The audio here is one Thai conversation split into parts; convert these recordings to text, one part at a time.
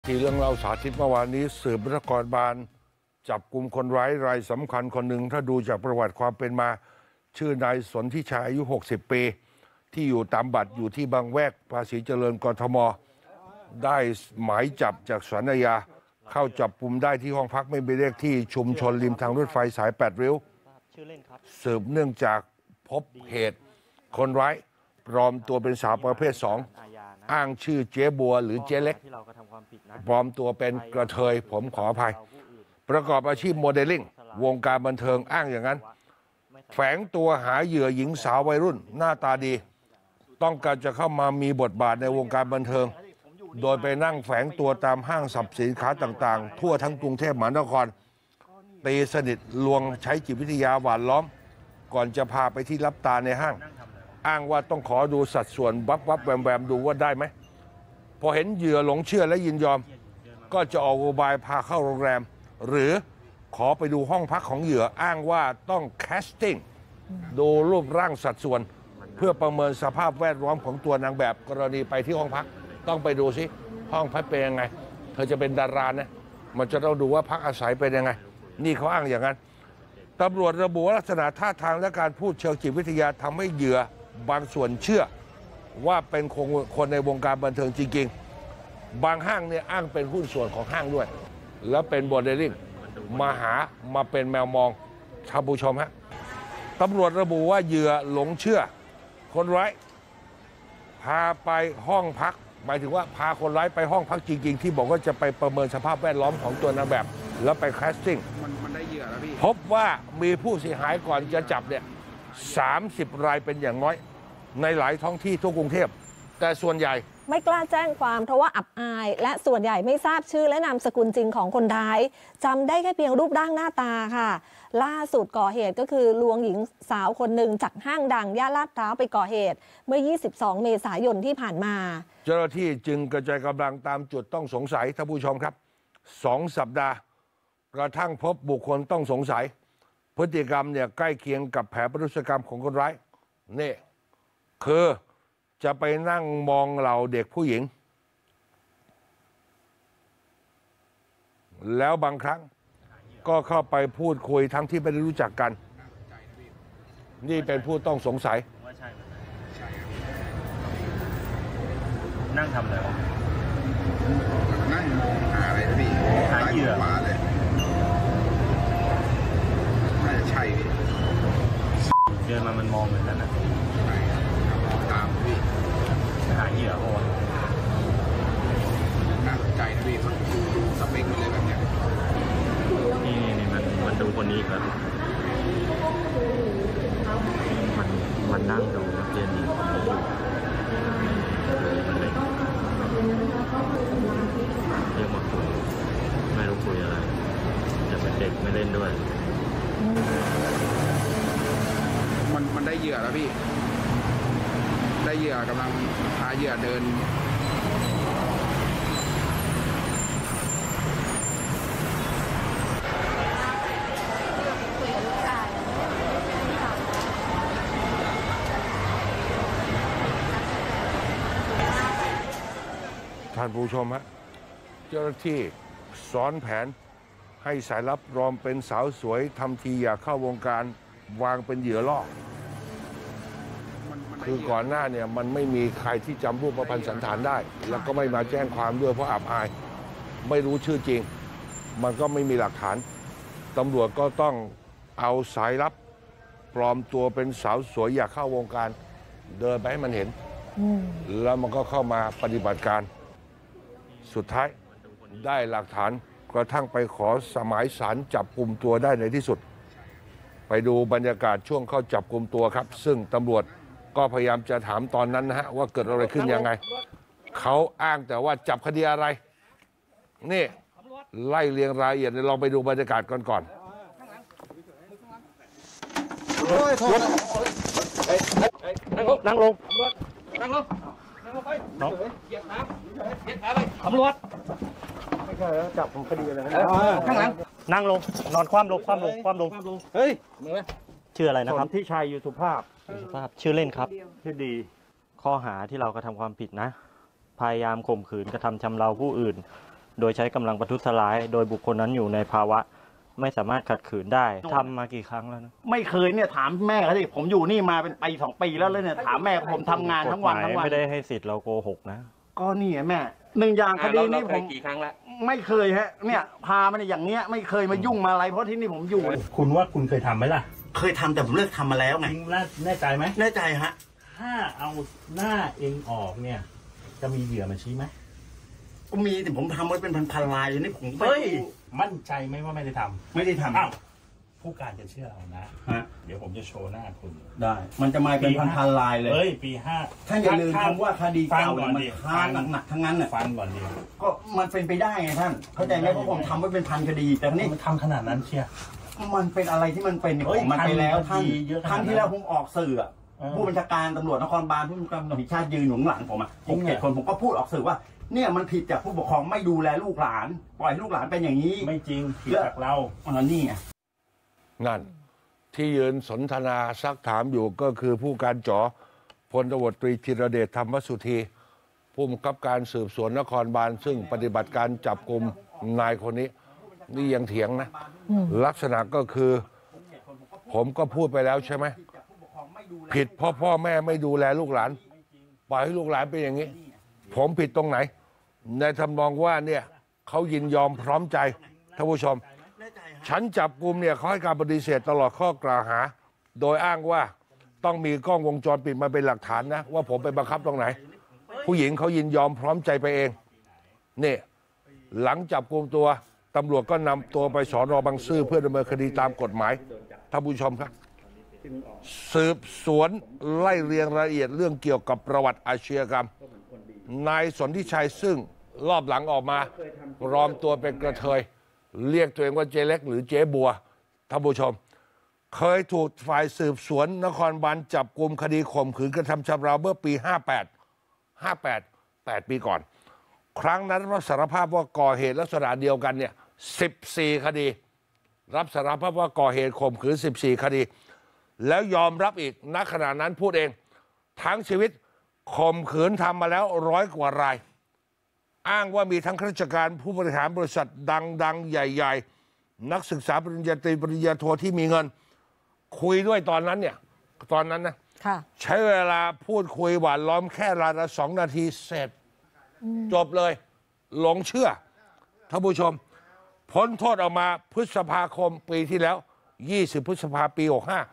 ที่เรื่องเราสาธิตเมื่อวานนี้สืบนครบาลจับกลุ่มคนร้ายรายสำคัญคนหนึ่งถ้าดูจากประวัติความเป็นมาชื่อนายสนธิชัยอายุ60 ปีที่อยู่ตามบัตรอยู่ที่บางแวกภาษีเจริญกทมได้หมายจับจากศาลอาญาเข้าจับกลุ่มได้ที่ห้องพักไม่มีเลขที่ชุมชนริมทางรถไฟสาย8 ริ้วสืบเนื่องจากพบเหตุคนร้ายปลอมตัวเป็นสาวประเภท 2อ้างชื่อเจ๊บัวหรือเจ๊เล็กปลอมตัวเป็นกระเทยผมขออภัยประกอบอาชีพโมเดลลิ่งวงการบันเทิงอ้างอย่างนั้นแฝงตัวหาเหยื่อหญิงสาววัยรุ่นหน้าตาดีต้องการจะเข้ามามีบทบาทในวงการบันเทิงโดยไปนั่งแฝงตัวตามห้างสรรพสินค้าต่างๆทั่วทั้งกรุงเทพมหานครตีสนิทลวงใช้จิตวิทยาหวานล้อมก่อนจะพาไปที่รับตาในห้างอ้างว่าต้องขอดูสัดส่วนวับแวมดูว่าได้ไหมพอเห็นเหยื่อหลงเชื่อและยินยอมก็จะออกอุบายพาเข้าโรงแรมหรือขอไปดูห้องพักของเหยื่ออ้างว่าต้องแคสติ้งดูรูปร่างสัดส่วนเพื่อประเมินสภาพแวดล้อมของตัวนางแบบกรณีไปที่ห้องพักต้องไปดูซิห้องพักเป็นยังไงเธอจะเป็นดารานะมันจะต้องดูว่าพักอาศัยเป็นยังไงนี่เขาอ้างอย่างนั้นตำรวจระบุลักษณะท่าทางและการพูดเชิงจิตวิทยาทำให้เหยื่อบางส่วนเชื่อว่าเป็นคนในวงการบันเทิงจริงๆบางห้างเนี่ยอ้างเป็นหุ้นส่วนของห้างด้วยแล้วเป็นโมเดลลิ่งมาเป็นแมวมองท่านผู้ชมฮะตำรวจระบุว่าเหยื่อหลงเชื่อคนร้ายพาไปห้องพักหมายถึงว่าพาคนร้ายไปห้องพักจริงๆที่บอกว่าจะไปประเมินสภาพแวดล้อมของตัวนางแบบแล้วไปแคสติ้งมันได้เหยื่อแล้วพี่พบว่ามีผู้เสียหายก่อนจะจับเนี่ย30 รายเป็นอย่างน้อยในหลายท้องที่ทั่วกรุงเทพแต่ส่วนใหญ่ไม่กล้าแจ้งความเพราะว่าอับอายและส่วนใหญ่ไม่ทราบชื่อและนามสกุลจริงของคนร้ายจำได้แค่เพียงรูปร่างหน้าตาค่ะล่าสุดก่อเหตุก็คือลวงหญิงสาวคนหนึ่งจากห้างดังย่านลาดพร้าวไปก่อเหตุเมื่อ22 เมษายนที่ผ่านมาเจ้าหน้าที่จึงกระจายกำลังตามจุดต้องสงสัยท่านผู้ชมครับ2 สัปดาห์กระทั่งพบบุคคลต้องสงสัยพฤติกรรมเนี่ยใกล้เคียงกับแผนประทุษกรรมของคนร้ายนี่คือจะไปนั่งมองเหล่าเด็กผู้หญิงแล้วบางครั้งก็เข้าไปพูดคุยทั้งที่ไม่ได้รู้จักกันนี่เป็นผู้ต้องสงสัยนั่งทำอะไรวะนั่งมองหาอะไรพี่หาเหยื่อมาเลยน่าจะใช่พี่เดินมามันมองเหมือนกันนะตามพี่หาเหยื่อโอ้น่าสนใจนะพี่มันดูสเปคมันเลยแบบเนี้ยนี่มันดูคนนี้ครับมันนั่งดูนักเรียนหญิงคนนี้อยู่มันเรียกมาคุยไม่รู้คุยอะไรจะเป็นเด็กไม่เล่นด้วยมันได้เหยื่อแล้วพี่ได้เหยื่อกำลังหาเหยื่อเดินท่านผู้ชมฮะเจ้าหน้าที่ซ้อนแผนให้สายลับปลอมเป็นสาวสวยทำทีอยากเข้าวงการวางเป็นเหยื่อล่อคือก่อนหน้าเนี่ยมันไม่มีใครที่จำรูปพรรณสันฐานได้แล้วก็ไม่มาแจ้งความด้วยเพราะอับอายไม่รู้ชื่อจริงมันก็ไม่มีหลักฐานตำรวจก็ต้องเอาสายลับปลอมตัวเป็นสาวสวยอยากเข้าวงการเดินไปให้มันเห็นแล้วมันก็เข้ามาปฏิบัติการสุดท้ายได้หลักฐานกระทั่งไปขอสมัยศาลจับกุมตัวได้ในที่สุดไปดูบรรยากาศช่วงเข้าจับกุมตัวครับซึ่งตำรวจก็พยายามจะถามตอนนั้นนะฮะว่าเกิดอะไรขึ้นยังไงเขาอ้างแต่ว่าจับคดีอะไรนี่ไล่เรียงรายละเอียดลองไปดูบรรยากาศก่อนนั่งลงน้องตำรวจไม่ใช่แล้วจับผมคดีอะไรนะข้างหลังนั่งลงนอนคว่ำลงเฮ้ยชื่ออะไรนะครับที่ชัยอยู่สุภาพชื่อเล่นครับชื่อดีข้อหาที่เรากระทำความผิดนะพยายามข่มขืนกระทำชำเราผู้อื่นโดยใช้กำลังประทุษร้ายโดยบุคคลนั้นอยู่ในภาวะไม่สามารถขัดขืนได้ทำมากี่ครั้งแล้วนะไม่เคยเนี่ยถามแม่เขาดิผมอยู่นี่มาเป็นปี2 ปีแล้วเนี่ยถามแม่ผมทำงานทั้งวันกฎหมายไม่ได้ให้สิทธิ์เราโกหกนะก็นี่ไงแม่1 อย่างคดีนี้ผมกี่ครั้งแล้วไม่เคยฮะเนี่ยพามาเนี่ยอย่างเนี้ยไม่เคยมายุ่งมาอะไรเพราะที่นี่ผมอยู่คุณว่าคุณเคยทำไหมล่ะเคยทำแต่ผมเลิกทำมาแล้วไงจริงแน่ใจไหมแน่ใจฮะถ้าเอาหน้าเองออกเนี่ย จะมีเหยื่อมาชี้ไหมก็มีแต่ผมทำไว้เป็นพันๆลายอยู่นี่ผมไม่เฮ้ย มั่นใจไหมว่าไม่ได้ทำไม่ได้ทำอ้าวผู้การจะเชื่อเรานะฮะเดี๋ยวผมจะโชว์หน้าคุณได้ มันจะมาเป็นพันๆลายเลยเฮ้ย ปีห้าท่านอย่าลืมคำว่าคดีเก่าฟังมันค้างหนักๆทั้งนั้นน่ะฟังก่อนดิก็มันเป็นไปได้ไงท่านเข้าใจไหมเพราะผมทำไว้เป็นพันคดีแต่นี่มันทำขนาดนั้นเชียร์มันเป็นอะไรที่มันเป็นของมันไปแล้วท่านเยอะขนาดนั้นครั้งที่แล้วผมออกสื่ออะเออผู้บัญชาการตำรวจนครบาลผู้บัญชาการตำรวจแห่งชาติยืนอยู่ข้างหลังผมอะจริง 6-7 คนผมก็พูดออกสื่อว่าเนี่ยมันผิดจากผู้ปกครองไม่ดูแลลูกหลาน ปล่อยให้ลูกหลานเป็นอย่างนี้ไม่จริงผิดจากเรานี่ไงนั่นที่ยืนสนทนาซักถามอยู่ก็คือผู้การจ๋อพลตำรวจตรีจิรเดชธรรมสุธีผู้บังคับการสืบสวนนครบาลซึ่งปฏิบัติการจับกลุ่มนายคนนี้นี่ยังเถียงนะ ลักษณะก็คือ ผมก็พูดไปแล้วใช่ไหมผิดเพราะพ่อแม่ไม่ดูแลลูกหลานปล่อยให้ลูกหลานเป็นอย่างนี้ ผมผิดตรงไหน ในทำนองว่าเนี่ยเขายินยอมพร้อมใจท่านผู้ชม ฉันจับกลุ่มเนี่ยเขาให้การปฏิเสธตลอดข้อกล่าวหา โดยอ้างว่าต้องมีกล้องวงจรปิดมาเป็นหลักฐานนะ ว่าผมไปบังคับตรงไหน ผู้หญิงเขายินยอมพร้อมใจไปเองนี่หลังจับกลุ่มตัวตำรวจก็นำตัวไปสน.บางซื่อเพื่อดำเนินคดีตามกฎหมายท่านผู้ชมครับ สืบสวนไล่เรียงรายละเอียดเรื่องเกี่ยวกับประวัติอาชญากรรมนายสนธิชัยซึ่งรอบหลังออกมาปลอมตัวเป็นกระเทยเรียกตัวเองว่าเจ๊เล็กหรือเจ๊บัวท่านผู้ชม เคยถูกฝ่ายสืบสวนนครบาลจับกลุ่มคดีข่มขืนกระทำชำเราเมื่อปี 8 ปีก่อน ครั้งนั้นรับสารภาพว่าก่อเหตุลักษณะเดียวกันเนี่ย14 คดี รับสารภาพว่าก่อเหตุข่มขืน14 คดี แล้วยอมรับอีกณขณะนั้นพูดเองทั้งชีวิตข่มขืนทำมาแล้ว100 กว่าราย อ้างว่ามีทั้งข้าราชการผู้บริหารบริษัทดังๆ ใหญ่ๆ นักศึกษาปริญญาตรีปริญญาโทที่มีเงิน คุยด้วยตอนนั้นนะค่ะใช้เวลาพูดคุยหวานล้อมแค่รายละ2 นาทีเสร็จจบเลยหลงเชื่อท่านผู้ชม พ้นโทษออกมาพฤษภาคมปีที่แล้ว20 พฤษภาปี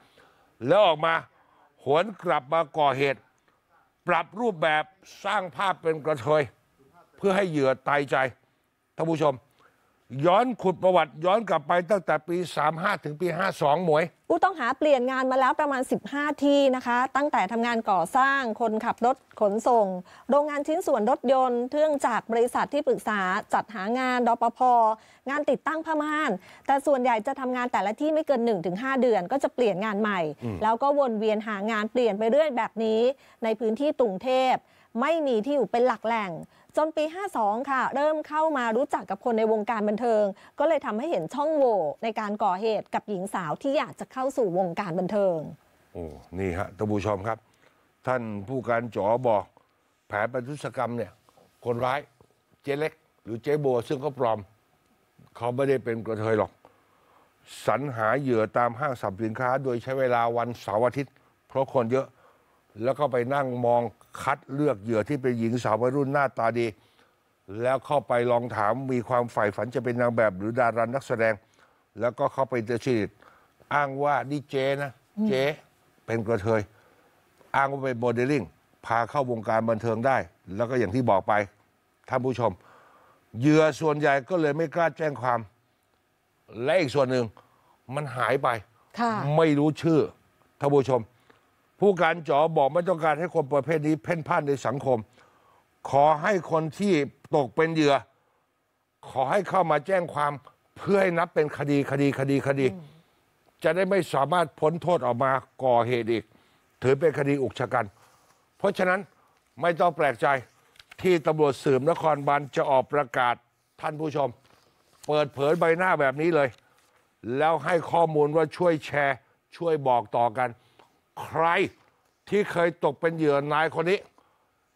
65 แล้วออกมาหวนกลับมาก่อเหตุ ปรับรูปแบบสร้างภาพเป็นกระเทยเพื่อให้เหยื่อตายใจท่านผู้ชม ย้อนขุดประวัติย้อนกลับไปตั้งแต่ปี 35 ถึงปี 52 หมวยผู้ต้องหาเปลี่ยนงานมาแล้วประมาณ 15 ที่นะคะ ตั้งแต่ทำงานก่อสร้างคนขับรถขนส่ง โรงงานชิ้นส่วนรถยนต์เครื่องจักรบริษัทที่ปรึกษาจัดหางานรปภ.งานติดตั้งผ้าม่าน แต่ส่วนใหญ่จะทำงานแต่ละที่ไม่เกิน 1-5 เดือนก็จะเปลี่ยนงานใหม่ แล้วก็วนเวียนหางานเปลี่ยนไปเรื่อยแบบนี้ในพื้นที่กรุงเทพไม่มีที่อยู่เป็นหลักแหล่ง จนปี 52 ค่ะ เริ่มเข้ามารู้จักกับคนในวงการบันเทิง ก็เลยทำให้เห็นช่องโหว่ในการก่อเหตุกับหญิงสาวที่อยากจะเข้าสู่วงการบันเทิงโอ้นี่ฮะท่านผู้ชมครับ ท่านผู้การจ๋อบอกแผนประทุษกรรมเนี่ยคนร้ายเจ๊เล็กหรือเจ๊บัวซึ่งเขาปลอม เขาไม่ได้เป็นกระเทยหรอก สรรหาเหยื่อตามห้างสรรพสินค้า โดยใช้เวลาวันเสาร์อาทิตย์ เพราะคนเยอะ แล้วก็ไปนั่งมองคัดเลือกเหยื่อที่เป็นหญิงสาววัยรุ่นหน้าตาดี แล้วเข้าไปลองถามมีความใฝ่ฝันจะเป็นนางแบบหรือดารานักแสดง แล้วก็เข้าไปเจอชีตอ้างว่านี่เจ๊นะเจ๊เป็นกระเทยอ้างว่าเป็นโมเดลลิ่งพาเข้าวงการบันเทิงได้ แล้วก็อย่างที่บอกไปท่านผู้ชมเหยื่อส่วนใหญ่ก็เลยไม่กล้าแจ้งความ และอีกส่วนหนึ่งมันหายไปค่ะไม่รู้ชื่อท่านผู้ชม ผู้การจ๋อบอกไม่ต้องการให้คนประเภทนี้เพ่นพ่านในสังคม ขอให้คนที่ตกเป็นเหยื่อ ขอให้เข้ามาแจ้งความเพื่อให้นับเป็นคดี จะได้ไม่สามารถพ้นโทษออกมาก่อเหตุอีก ถือเป็นคดีอุกชะกัน เพราะฉะนั้นไม่ต้องแปลกใจที่ตำรวจสืบนครบาลจะออกประกาศท่านผู้ชม เปิดเผยใบหน้าแบบนี้เลย แล้วให้ข้อมูลว่าช่วยแชร์ ช่วยบอกต่อกัน ใครที่เคยตกเป็นเหยื่อนายคนนี้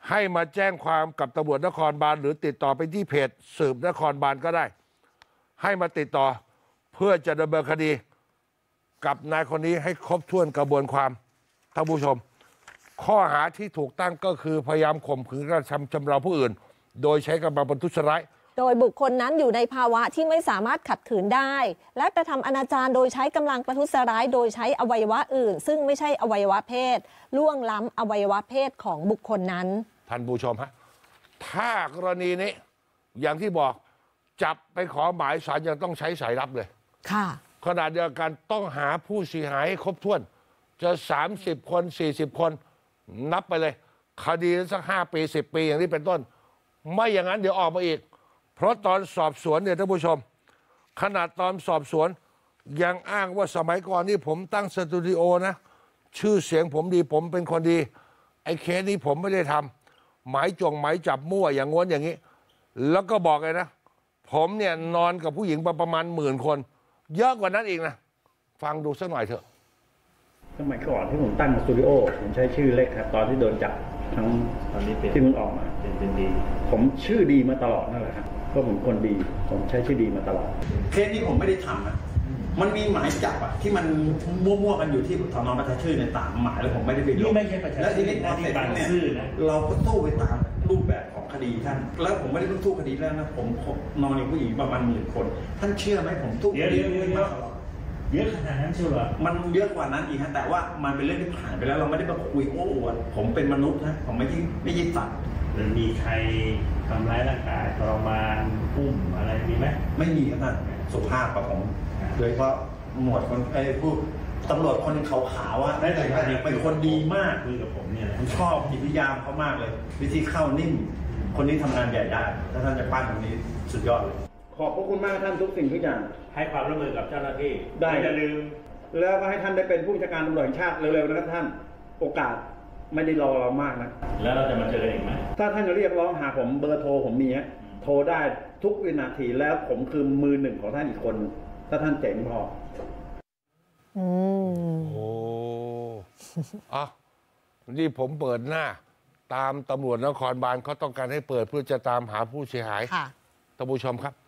ให้มาแจ้งความกับตำรวจนครบาลหรือติดต่อไปที่เพจสืบนครบาลก็ได้ ให้มาติดต่อเพื่อจะดำเนินคดีกับนายคนนี้ให้ครบถ้วนกระบวนความท่านผู้ชม ข้อหาที่ถูกตั้งก็คือพยายามข่มขืนกระทำชำเราผู้อื่น โดยใช้กำลังประทุษร้ายโดยบุคคลนั้นอยู่ในภาวะที่ไม่สามารถขัดขืนได้ และกระทำอนาจารโดยใช้กำลังประทุษร้ายโดยใช้อวัยวะอื่น ซึ่งไม่ใช่อวัยวะเพศล่วงล้ำอวัยวะเพศของบุคคลนั้นท่านผู้ชมฮะถ้ากรณีนี้อย่างที่บอกจับไปขอหมายศาลยังต้องใช้สายลับเลยค่ะขณะเดียวกันต้องหาผู้เสียหายให้ครบถ้วนจะ30 คน 40 คนนับไปเลยคดีสัก5 ปี 10 ปีอย่างนี้เป็นต้นไม่อย่างนั้นเดี๋ยวออกมาอีกเพราะตอนสอบสวนเนี่ยท่านผู้ชมขนาดตอนสอบสวนยังอ้างว่าสมัยก่อนนี่ผมตั้งสตูดิโอนะชื่อเสียงผมดีผมเป็นคนดีไอ้เคสนี้ผมไม่ได้ทำหมายจับมั่วอย่างง้นอย่างนี้แล้วก็บอกเลยนะผมเนี่ยนอนกับผู้หญิงประมาณ10,000 คนเยอะกว่านั้นอีกนะฟังดูสักหน่อยเถอะสมัยก่อนที่ผมตั้งสตูดิโอผมใช้ชื่อเล็กครับตอนที่โดนจับทั้งตอนนี้ที่มันออกมาเป็นดีผมชื่อดีมาตลอดนั่นแหละครับก็ผมคนดีผมใช้ชื่อดีมาตลอดเคสนี้ผมไม่ได้ทำนะมันมีหมายจับอะที่มันมั่วๆกันอยู่ที่สน.ประชาชื่นในตามหมายแล้วผมไม่ได้ไปลงแล้วทีนี้พอเสร็จเนี่ยเราก็สู้ไปตามรูปแบบของคดีท่านแล้วผมไม่ได้สู้คดีแล้วนะผมนอนอยู่ผู้หญิงประมาณ10,000 คนท่านเชื่อไหมผมสู้คดีมาตลอดเยอะขนาดนั้นเชียวเหรอมันเยอะกว่านั้นอีกฮะแต่ว่ามันเป็นเรื่องที่ผ่านไปแล้วเราไม่ได้มาคุยโอ้อวดผมเป็นมนุษย์นะผมไม่ใช่สัตว์หรือมีใครทำร้ายร่างกายทรมานอุ้มอะไรมีไหมไม่มีครับท่านสุภาพกับผมโดยเฉพาะหมวดคนผู้ตำรวจคนขาวๆได้แต่เป็นคนดีมากคุยกับผมเนี่ยผมชอบจิตวิทยาเขามากเลยวิธีเข้านิ่มคนนี้ทำงานใหญ่ได้ถ้าท่านจะปั้นคนนี้สุดยอดเลยขอบพระคุณมากท่านทุกสิ่งทุกอย่างให้ความร่วมมือกับเจ้าหน้าที่ได้อย่าลืมแล้วก็ให้ท่านได้เป็นผู้บัญชาการตำรวจแห่งชาติเร็วๆนะครับท่านโอกาสไม่ได้รอเรามากนะแล้วเราจะมาเจอกันอีกไหมถ้าท่านจะเรียกร้องหาผมเบอร์โทรผมมีฮะโทรได้ทุกวินาทีแล้วผมคือมือหนึ่งของท่านอีกคนถ้าท่านเจ๋งพอโอ้อะนี่ผมเปิดหน้าตามตำรวจนครบาลเขาต้องการให้เปิดเพื่อจะตามหาผู้เสียหายท่านผู้ชมครับ